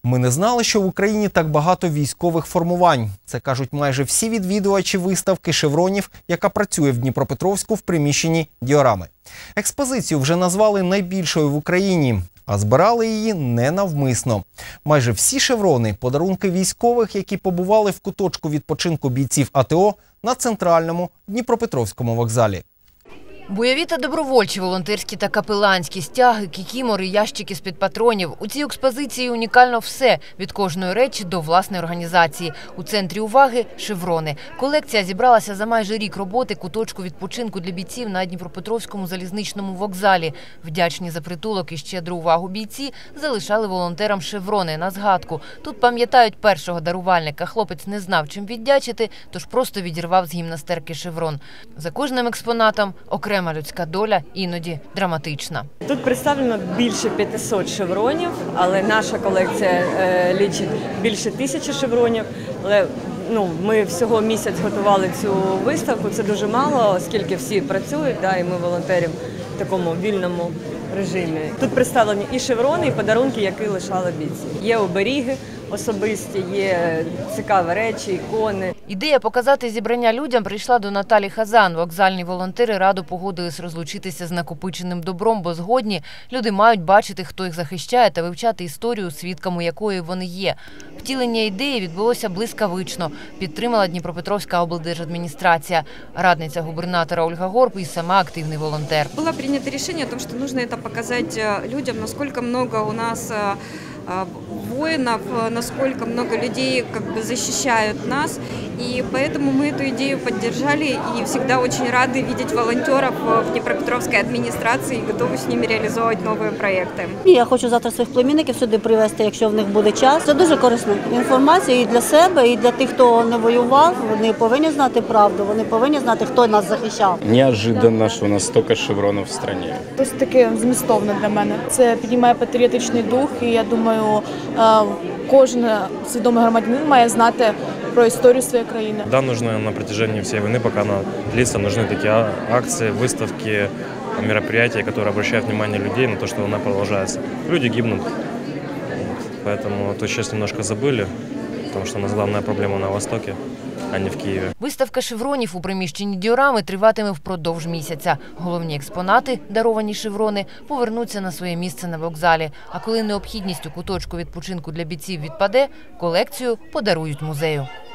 Ми не знали, що в Україні так багато військових формувань. Це кажуть майже всі відвідувачі виставки шевронів, яка працює в Дніпропетровську в приміщенні діорами. Експозицію вже назвали найбільшою в Україні, а збирали її ненавмисно. Майже всі шеврони – подарунки військових, які побували в куточку відпочинку бійців АТО на центральному Дніпропетровському вокзалі. Бойові та добровольчі, волонтерські та капеланські, стяги, кікімори, ящики з-під патронів. У цій експозиції унікально все – від кожної речі до власної організації. У центрі уваги – шеврони. Колекція зібралася за майже рік роботи куточку відпочинку для бійців на Дніпропетровському залізничному вокзалі. Вдячні за притулок і щедру увагу бійці залишали волонтерам шеврони на згадку. Тут пам'ятають першого дарувальника. Хлопець не знав, чим віддячити, тож просто відірвав з гімнастерки шеврон. За кожним експонатом – окрема людська доля, іноді драматична. Тут представлено більше 500 шевронів, але наша колекція лічить більше 1000 шевронів. Але ми всього місяць готували цю виставку, це дуже мало, оскільки всі працюють, і ми волонтеримо в такому вільному режимі. Тут представлені і шеврони, і подарунки, які лишали бійці. Є оберіги особисті, є цікаві речі, ікони. Ідея показати зібрання людям прийшла до Наталі Хазан. Вокзальні волонтери радо погодились розлучитися з накопиченим добром, бо згодні люди мають бачити, хто їх захищає, та вивчати історію, свідками якої вони є. Втілення ідеї відбулося блискавично. Підтримала Дніпропетровська облдержадміністрація. Радниця губернатора Ольга Горб і сама активний волонтер. Було прийнято рішення, що потрібно це показати людям, наскільки багато у нас воинов, насколько много людей защищают нас. И поэтому мы эту идею поддержали и всегда очень рады видеть волонтеров в Дніпропетровській адміністрації і готові з ними реалізовувати нові проекти. Я хочу завтра своїх племінників сюди привезти, якщо в них буде час. Це дуже корисна інформація і для себе, і для тих, хто не воював. Вони повинні знати правду, вони повинні знати, хто нас захищав. Неожиданно, що у нас стільки шевронів в країні. Ось таке змістовне для мене. Це піднімає патріотичний дух, і я думаю, кожен свідомий громадянин має знати про историю своей країни. Да, нужно на протяжении всей войны, пока она длится, нужны такие акции, выставки, мероприятия, которые обращают внимание людей на то, что война продолжается. Люди гибнут, поэтому то сейчас немножко забыли, потому что у нас главная проблема на Востоке, а не в Києві. Виставка шевронів у приміщенні діорами триватиме впродовж місяця. Головні експонати, даровані шеврони, повернуться на своє місце на вокзалі. А коли необхідність у куточку відпочинку для бійців відпаде, колекцію подарують музею.